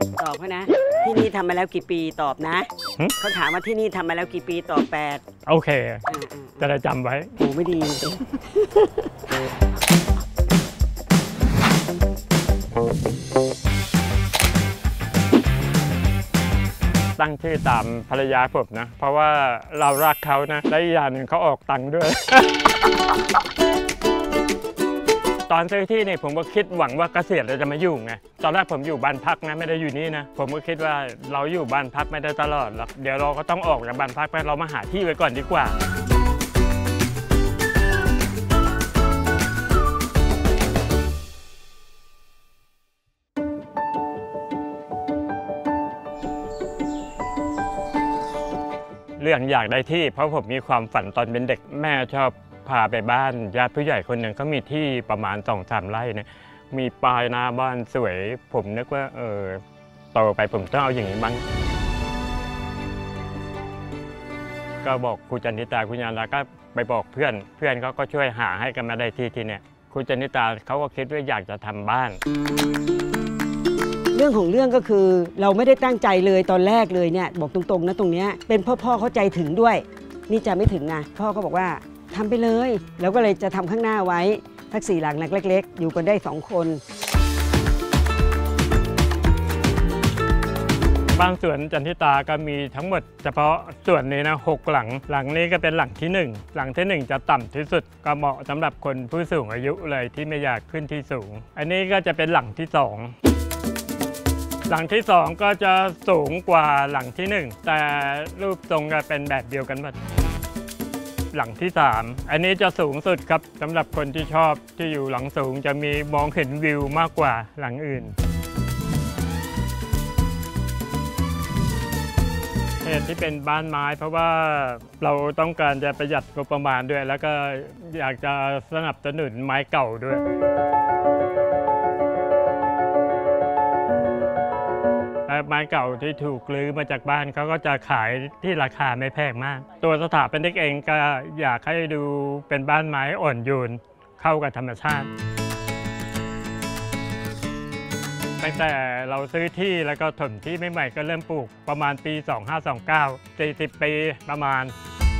ตอบเขานะที่นี่ทำมาแล้วกี่ปีตอบนะเขาถามว่าที่นี่ทำมาแล้วกี่ปีตอบ8โอเคจะได้จำไว้โอ้ไม่ดีตั้งชื่อตามภรรยาผมนะเพราะว่าเรารักเขานะและอีกอย่างหนึ่งเขาออกตังค์ด้วย ตอนซื้อที่นี่ผมก็คิดหวังว่าเกษียณเราจะมาอยู่ไงตอนแรกผมอยู่บ้านพักนะไม่ได้อยู่นี่นะผมก็คิดว่าเราอยู่บ้านพักไม่ได้ตลอดหรอกเดี๋ยวเราก็ต้องออกจากบ้านพักไปเรามาหาที่ไว้ก่อนดีกว่าเรื่องอยากได้ที่เพราะผมมีความฝันตอนเป็นเด็กแม่ชอบพาไปบ้านญาติผู้ใหญ่คนหนึ่งเขามีที่ประมาณ2-3 ไร่เนี่ยมีปลายหน้าบ้านสวยผมนึกว่าโตไปผมต้องเอาอย่างนี้บ้างก็บอกครูจันทิตาคุณยาลาก็ไปบอกเพื่อนเขาก็ช่วยหาให้กันมาได้ที่เนี่ยครูจันทิตาเขาก็คิดว่าอยากจะทำบ้านเรื่องของเรื่องก็คือเราไม่ได้ตั้งใจเลยตอนแรกเลยเนี่ยบอกตรงๆนะตรงนี้เป็นพ่อเข้าใจถึงด้วยนี่จะไม่ถึงนะพ่อก็บอกว่าทำไปเลยแล้วก็เลยจะทำข้างหน้าไว้ทัก4 หลังเล็กๆอยู่กันได้2 คนบ้านสวนจันทิตาก็มีทั้งหมดเฉพาะส่วนนี้นะ6 หลังหลังนี้ก็เป็นหลังที่1หลังที่1จะต่ำที่สุดก็เหมาะสำหรับคนผู้สูงอายุเลยที่ไม่อยากขึ้นที่สูงอันนี้ก็จะเป็นหลังที่2หลังที่2ก็จะสูงกว่าหลังที่1แต่รูปทรงก็เป็นแบบเดียวกันหมดหลังที่3อันนี้จะสูงสุดครับสำหรับคนที่ชอบที่อยู่หลังสูงจะมีมองเห็นวิวมากกว่าหลังอื่นเหตุที่เป็นบ้านไม้เพราะว่าเราต้องการจะประหยัดงบประมาณด้วยแล้วก็อยากจะสนับสนุนไม้เก่าด้วยไม้เก่าที่ถูกรื้อมาจากบ้านเขาก็จะขายที่ราคาไม่แพงมากตัวสถาปนิกเองก็อยากให้ดูเป็นบ้านไม้อ่อนโยนเข้ากับธรรมชาติตั้งแต่เราซื้อที่แล้วก็ถมที่ใหม่ๆก็เริ่มปลูกประมาณปี2529 40 ปีประมาณ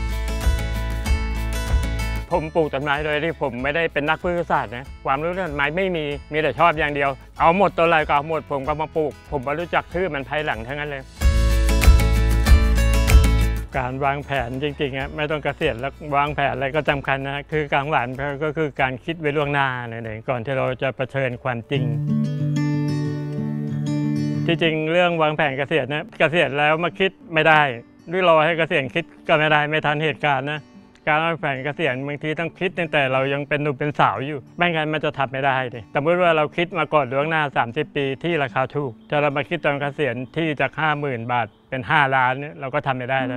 ผมปลูกต้นไม้โดยที่ผมไม่ได้เป็นนักพืชศาสตร์นะความรู้เรื่องต้นไม้ไม่มีแต่ชอบอย่างเดียวเอาหมดตัวอะไรก็เอาหมดผมก็มาปลูกผมไม่รู้จักชื่อมันภายหลังทั้งนั้นเลยการวางแผนจริงๆไม่ต้องเกษียณแล้ววางแผนอะไรก็สำคัญนะคือการวางแผนก็คือการคิดไว้ล่วงหน้าเนี่ยก่อนที่เราจะเผชิญความจริงที่จริงเรื่องวางแผนเกษียณนะเกษียณแล้วมาคิดไม่ได้หรือรอให้เกษียณคิดก็ไม่ได้ไม่ทันเหตุการณ์นะการวางแผนเกษียณบางทีต้องคิดตั้งแต่เรายังเป็นหนุ่มเป็นสาวอยู่ไม่งั้นมันจะทำไม่ได้เลยสมมติว่าเราคิดมาก่อนล่วงหน้า30 ปีที่ราคาถูกถ้าเรามาคิดตอนเกษียณที่จาก 50,000 บาทเป็น5 ล้านเนี่ยเราก็ทำไม่ได้แล้ว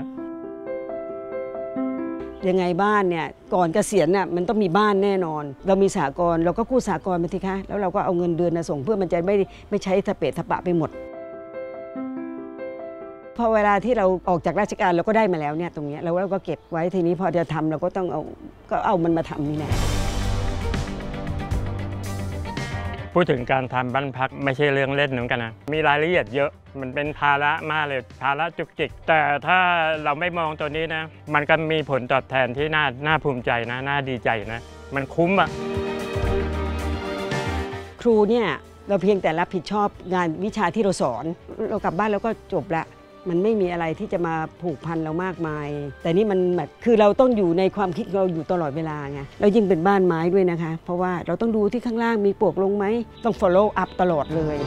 ยังไงบ้านเนี่ยก่อนเกษียณน่ะมันต้องมีบ้านแน่นอนเรามีสหกรณ์เราก็กู้สหกรณ์ไปสิคะแล้วเราก็เอาเงินเดือนส่งเพื่อมันจะไม่ใช้สเปะสปะไปหมดพอเวลาที่เราออกจากราชการเราก็ได้มาแล้วเนี่ยตรงนี้เราก็เก็บไว้ทีนี้พอจะทำเราก็ต้องเอามันมาทำนี่แหละพูดถึงการทำบ้านพักไม่ใช่เรื่องเล่นเหมือนกันนะมีรายละเอียดเยอะมันเป็นภาระมากเลยภาระจุกจิกแต่ถ้าเราไม่มองตัวนี้นะมันก็มีผลตอบแทนที่น่าภูมิใจนะน่าดีใจนะมันคุ้มอ่ะครูเนี่ยเราเพียงแต่รับผิดชอบงานวิชาที่เราสอนเรากลับบ้านแล้วก็จบละมันไม่มีอะไรที่จะมาผูกพันเรามากมายแต่นี่มันแบบคือเราต้องอยู่ในความคิดเราอยู่ตลอดเวลาไงแล้วยิ่งเป็นบ้านไม้ด้วยนะคะเพราะว่าเราต้องดูที่ข้างล่างมีปลวกลงไหมต้อง follow up ตลอดเลย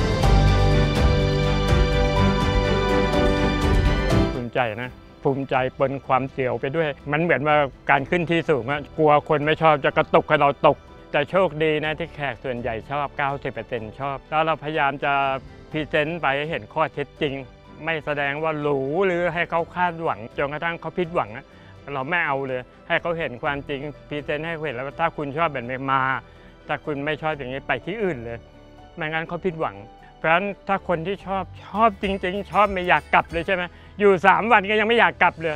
ภูมิใจนะภูมิใจปนความเสียวไปด้วยมันเหมือนว่าการขึ้นที่สูงกลัวคนไม่ชอบจะกระตุกให้เราตกแต่โชคดีนะที่แขกส่วนใหญ่ชอบ 90% ชอบแล้วเราพยายามจะพรีเซนต์ไปให้เห็นข้อเท็จจริงไม่แสดงว่าหรูหรือให้เขาคาดหวังจนกระทั่งเขาผิดหวังเราไม่เอาเลยให้เขาเห็นความจริงพรีเซนต์ให้เขาเห็นแล้วว่าถ้าคุณชอบแบบนี้มาถ้าคุณไม่ชอบอย่างนี้ไปที่อื่นเลยไม่งั้นเขาผิดหวังเพราะฉะนั้นถ้าคนที่ชอบจริงๆชอบไม่อยากกลับเลยใช่ไหมอยู่3 วันก็ยังไม่อยากกลับเลย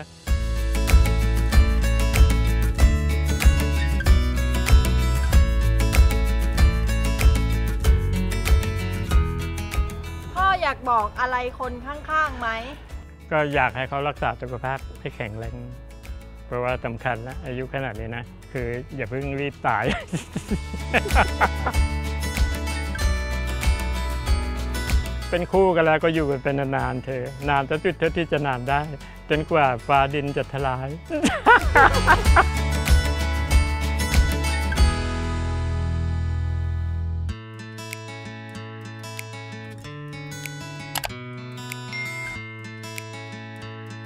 อยากบอกอะไรคนข้างๆไหมก็อยากให้เขารักษาสุขภาพให้แข็งแรงเพราะว่าสำคัญนะอายุขนาดนี้นะคืออย่าเพิ่งรีบตาย เป็นคู่กันแล้วก็อยู่กันเป็นนานๆเธอนานจนสุดเท่าที่จะนานได้จนกว่าฟ้าดินจะทลาย